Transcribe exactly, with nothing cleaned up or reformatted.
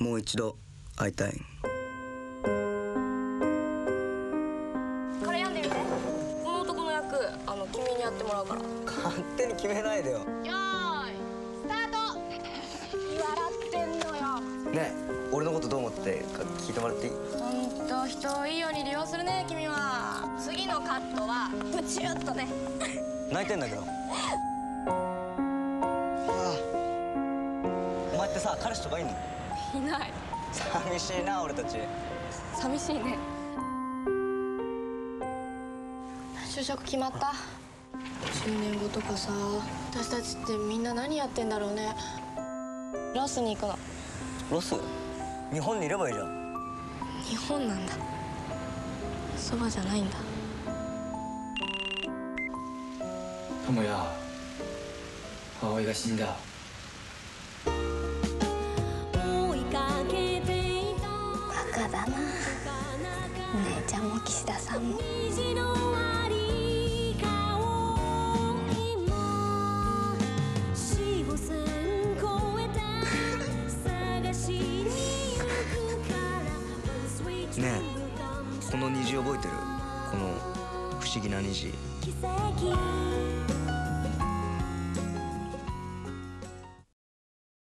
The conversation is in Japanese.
もう一度会いたい。 これ読んでみて。この男の役、あの君にやってもらうから。 勝手に決めないでよ。 よーいスタート。笑ってんのよ。 ねえ、俺のことどう思ってか聞いてもらっていい？ ほんと人をいいように利用するね君は。次のカットはブチュッとね。 泣いてんだけど。お前ってさ、彼氏とかいんの？ いない。 寂しいな、俺たち。 寂しいね。就職決まった。じゅうねんごとかさ、私たちってみんな何やってんだろうね。ロスに行くの。 ロス？日本にいればいいじゃん。 日本なんだ。そばじゃないんだ。 智也、葵が死んだ。 バカだな。姉ちゃんも岸田さんも。 ねえ、この虹覚えてる？この不思議な虹。